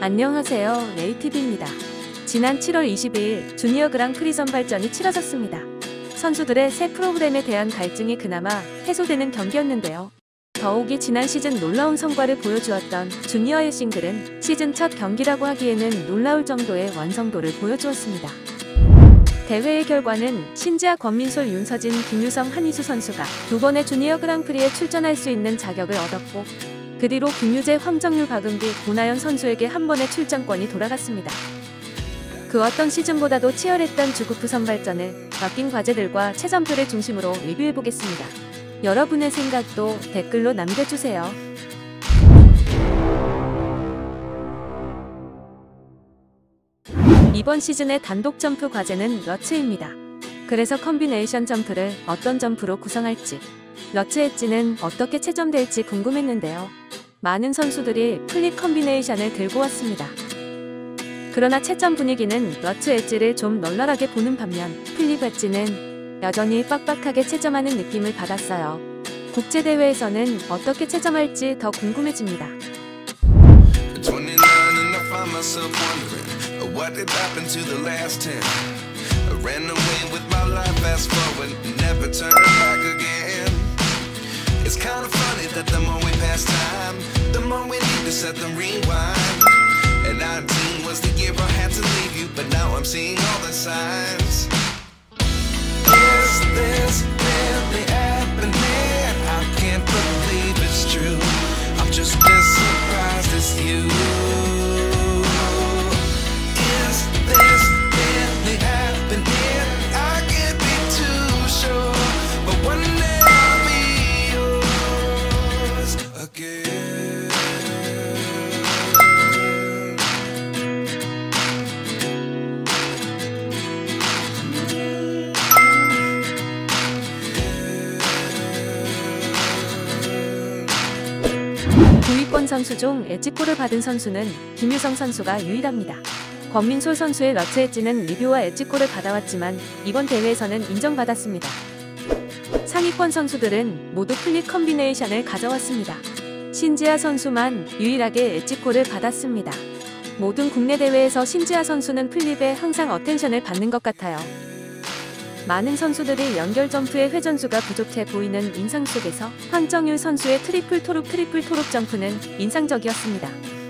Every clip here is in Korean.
안녕하세요, 레이티비입니다. 지난 7월 22일 주니어 그랑프리 선발전이 치러졌습니다. 선수들의 새 프로그램에 대한 갈증이 그나마 해소되는 경기였는데요. 더욱이 지난 시즌 놀라운 성과를 보여주었던 주니어의 싱글은 시즌 첫 경기라고 하기에는 놀라울 정도의 완성도를 보여주었습니다. 대회의 결과는 신지아, 권민솔, 윤서진, 김유성, 한희수 선수가 두 번의 주니어 그랑프리에 출전할 수 있는 자격을 얻었고, 그 뒤로 김유재, 황정률, 박은비, 고나연 선수에게 한 번의 출전권이 돌아갔습니다. 그 어떤 시즌보다도 치열했던 주구프 선발전을 맡긴 과제들과 최전표를 중심으로 리뷰해보겠습니다. 여러분의 생각도 댓글로 남겨주세요. 이번 시즌의 단독 점프 과제는 러츠입니다. 그래서 컨비네이션 점프를 어떤 점프로 구성할지, 러츠 엣지는 어떻게 채점될지 궁금했는데요. 많은 선수들이 플립 컨비네이션을 들고 왔습니다. 그러나 채점 분위기는 러츠 엣지를 좀 널널하게 보는 반면 플립 엣지는 여전히 빡빡하게 채점하는 느낌을 받았어요. 국제대회에서는 어떻게 채점할지 더 궁금해집니다. What did happen to the last 10? I ran away with my life, fast forward, never turn back again. It's kind of funny that the more we pass time, the more we need to set them rewind. And 19 was the year I had to leave you, but now I'm seeing all the signs. Is this really happening? I can't believe it's true. I'm just as surprised as you. 구위권 선수 중 엣지골을 받은 선수는 김유성 선수가 유일합니다. 권민솔 선수의 러츠 엣지는 리뷰와 엣지골을 받아왔지만 이번 대회에서는 인정받았습니다. 상위권 선수들은 모두 플립 컨비네이션을 가져왔습니다. 신지아 선수만 유일하게 엣지골을 받았습니다. 모든 국내 대회에서 신지아 선수는 플립에 항상 어텐션을 받는 것 같아요. 많은 선수들이 연결 점프의 회전수가 부족해 보이는 인상 속에서 황정율 선수의 트리플 토룩 점프는 인상적이었습니다.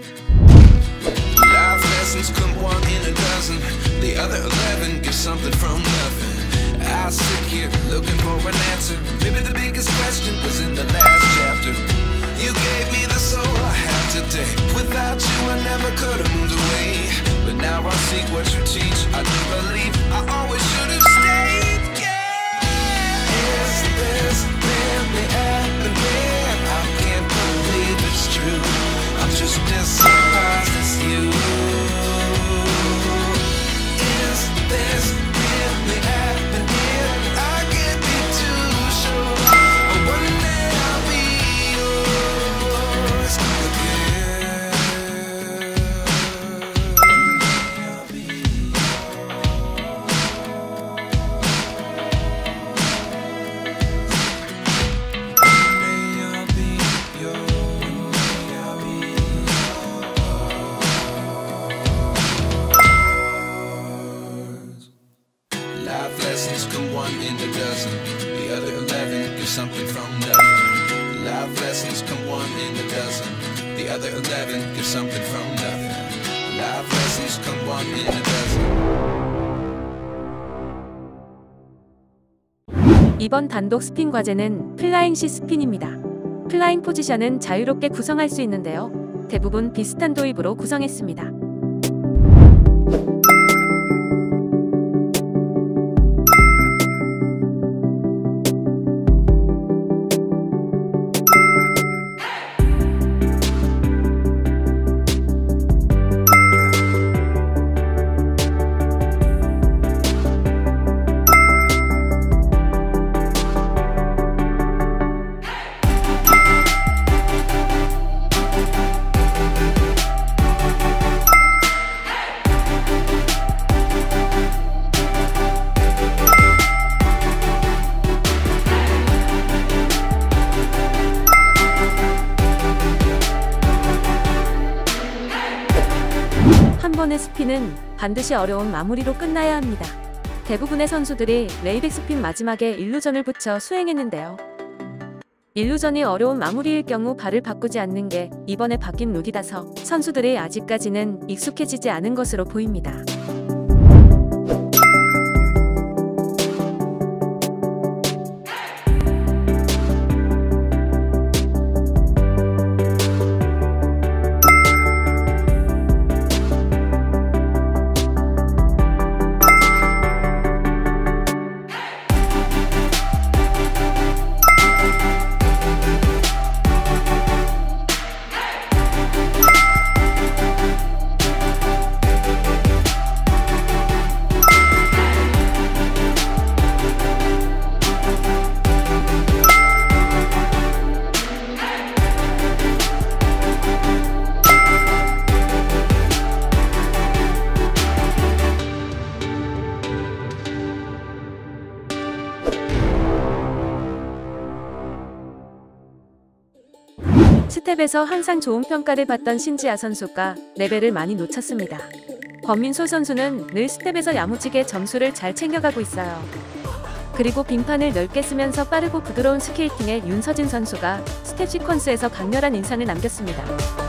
I'm just as surprised as you. Is this really happening? I can't be too sure. But one day I'll be yours again. One day I'll be Life lessons come one in a dozen. The other 11 give something from nothing. Life lessons come one in a dozen. The other 11 give something from nothing. Life lessons come one in a dozen. 이번 단독 스핀 과제는 플라잉 C 스핀입니다. 플라잉 포지션은 자유롭게 구성할 수 있는데요. 대부분 비슷한 도입으로 구성했습니다. 번의 스핀은 반드시 어려운 마무리로 끝나야 합니다. 대부분의 선수들이 레이백 스핀 마지막에 일루전을 붙여 수행했는데요. 일루전이 어려운 마무리일 경우 발을 바꾸지 않는 게 이번에 바뀐 룰이라서 선수들이 아직까지는 익숙해지지 않은 것으로 보입니다. 스텝에서 항상 좋은 평가를 받던 신지아 선수가 레벨을 많이 놓쳤습니다. 권민솔 선수는 늘 스텝에서 야무지게 점수를 잘 챙겨가고 있어요. 그리고 빙판을 넓게 쓰면서 빠르고 부드러운 스케이팅의 윤서진 선수가 스텝 시퀀스에서 강렬한 인상을 남겼습니다.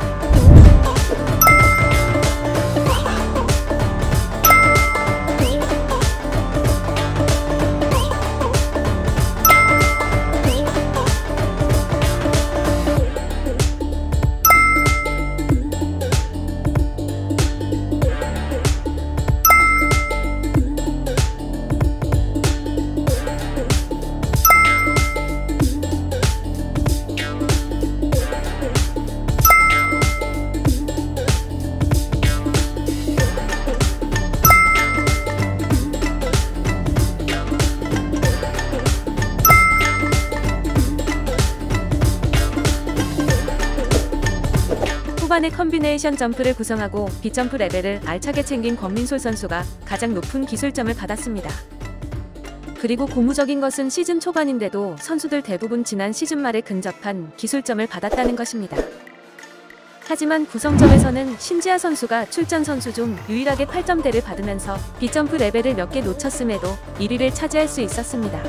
후반에 컨비네이션 점프를 구성하고 빗점프 레벨을 알차게 챙긴 권민솔 선수가 가장 높은 기술점을 받았습니다. 그리고 고무적인 것은 시즌 초반인데도 선수들 대부분 지난 시즌 말에 근접한 기술점을 받았다는 것입니다. 하지만 구성점에서는 신지아 선수가 출전 선수 중 유일하게 8점대를 받으면서 빗점프 레벨을 몇 개 놓쳤음에도 1위를 차지할 수 있었습니다.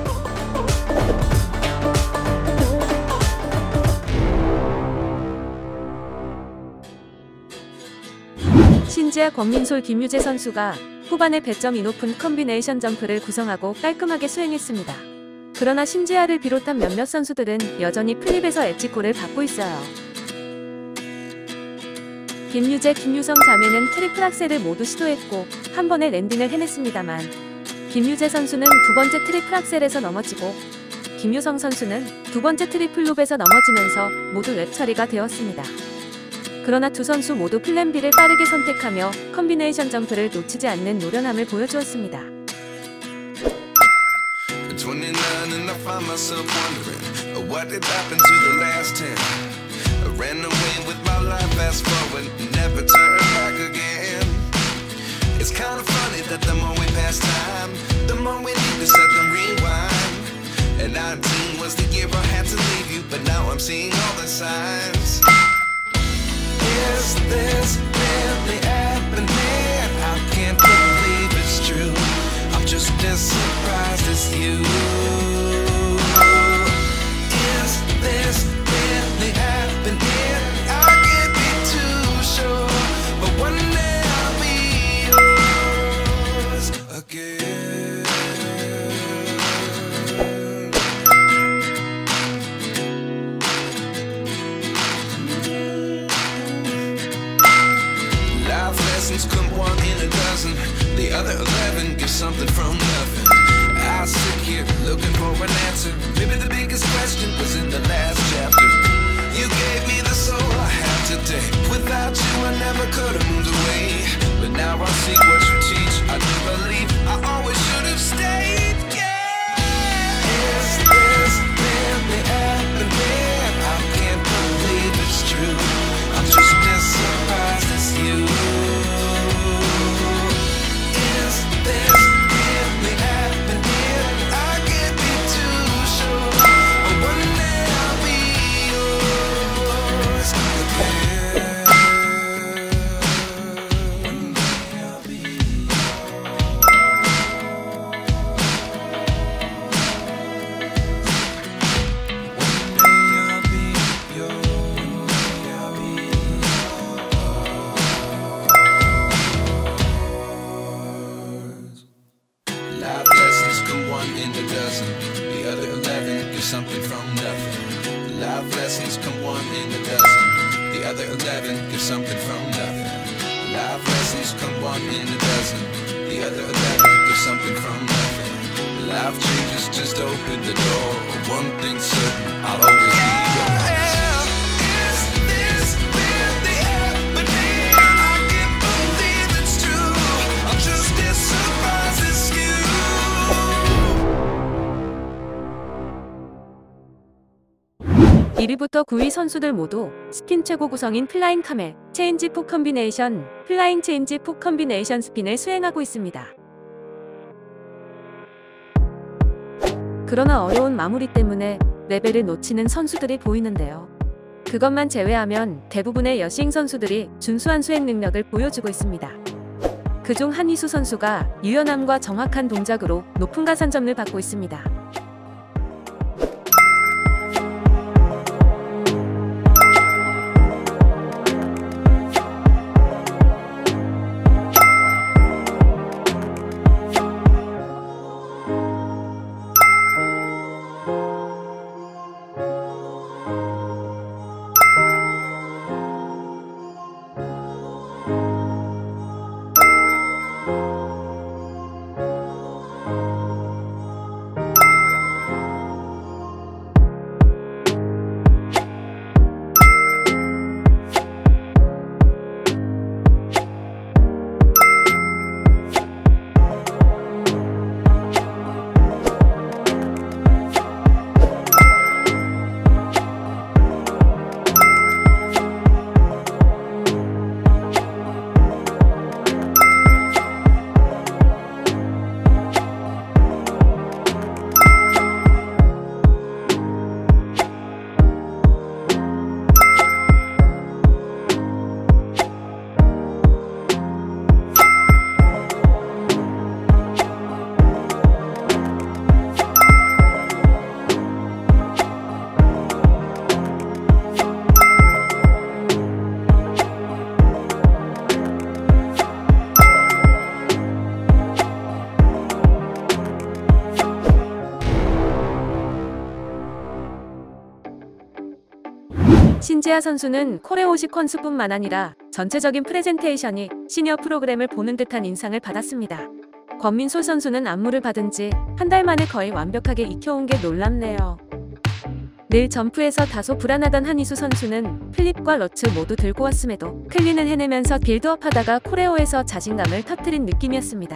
신지아, 권민솔, 김유재 선수가 후반에 배점이 높은 컨비네이션 점프를 구성하고 깔끔하게 수행했습니다. 그러나 신지아를 비롯한 몇몇 선수들은 여전히 플립에서 엣지골을 받고 있어요. 김유재, 김유성 자매는 트리플 악셀을 모두 시도했고 한 번에 랜딩을 해냈습니다만 김유재 선수는 두 번째 트리플 악셀에서 넘어지고 김유성 선수는 두 번째 트리플 룹에서 넘어지면서 모두 랩 처리가 되었습니다. 그러나 두 선수 모두 플랜 B를 빠르게 선택하며 컨비네이션 점프를 놓치지 않는 노련함을 보여주었습니다. Is this really happening? I can't believe it's true. I'm just as surprised as you. Is this really happening? I can't be too sure, but one day I'll be yours again. Come one in a dozen, the other 11 get something from nothing. I sit here looking for an answer. Maybe the biggest question was in the last chapter. You gave me the soul I have today. Without you I never could have moved away. But now I see what you teach. I do believe I always should have stayed. Yeah. Is this really happening? I can't believe it's true. I'm just as surprised as you. something from nothing. Life lessons come one in a dozen. The other 11 get something from nothing. Life changes just open the door. One thing's certain, I'll always be yours. Is this really the happening? I can't believe it's true. I'm just as surprised as you. 1위부터 9위 선수들 모두 스핀 최고 구성인 플라잉 카멜, 체인지 폭 컨비네이션, 플라잉 체인지 폭 컨비네이션 스핀을 수행하고 있습니다. 그러나 어려운 마무리 때문에 레벨을 놓치는 선수들이 보이는데요. 그것만 제외하면 대부분의 여싱 선수들이 준수한 수행 능력을 보여주고 있습니다. 그중 한희수 선수가 유연함과 정확한 동작으로 높은 가산점을 받고 있습니다. 신지아 선수는 코레오 시퀀스뿐만 아니라 전체적인 프레젠테이션이 시니어 프로그램을 보는 듯한 인상을 받았습니다. 권민솔 선수는 안무를 받은 지 한 달 만에 거의 완벽하게 익혀온 게 놀랍네요. 늘 점프에서 다소 불안하던 한희수 선수는 플립과 러츠 모두 들고 왔음에도 클린을 해내면서 빌드업하다가 코레오에서 자신감을 터뜨린 느낌이었습니다.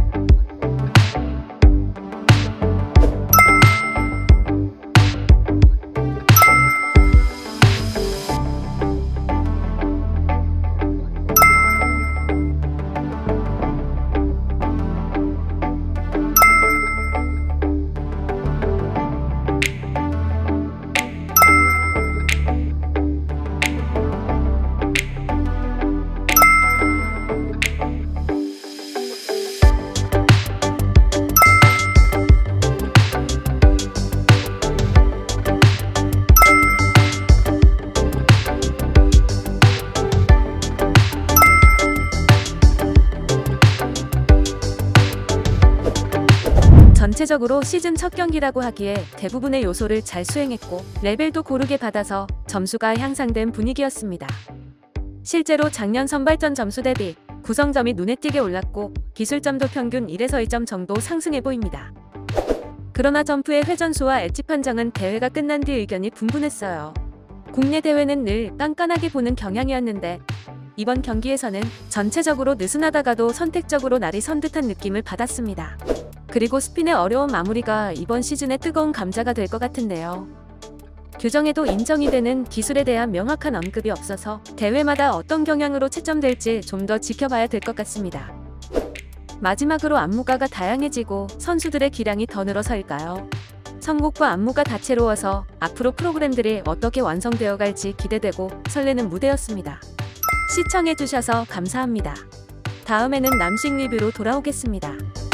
전체적으로 시즌 첫 경기라고 하기에 대부분의 요소를 잘 수행했고 레벨도 고르게 받아서 점수가 향상된 분위기였습니다. 실제로 작년 선발전 점수 대비 구성점이 눈에 띄게 올랐고 기술점도 평균 1에서 2점 정도 상승해 보입니다. 그러나 점프의 회전수와 엣지 판정은 대회가 끝난 뒤 의견이 분분했어요. 국내 대회는 늘 깐깐하게 보는 경향이었는데 이번 경기에서는 전체적으로 느슨하다가도 선택적으로 날이 선 듯한 느낌을 받았습니다. 그리고 스핀의 어려운 마무리가 이번 시즌의 뜨거운 감자가 될 것 같은데요. 규정에도 인정이 되는 기술에 대한 명확한 언급이 없어서 대회마다 어떤 경향으로 채점될지 좀 더 지켜봐야 될 것 같습니다. 마지막으로 안무가가 다양해지고 선수들의 기량이 더 늘어서일까요? 선곡과 안무가 다채로워서 앞으로 프로그램들이 어떻게 완성되어 갈지 기대되고 설레는 무대였습니다. 시청해주셔서 감사합니다. 다음에는 남식 리뷰로 돌아오겠습니다.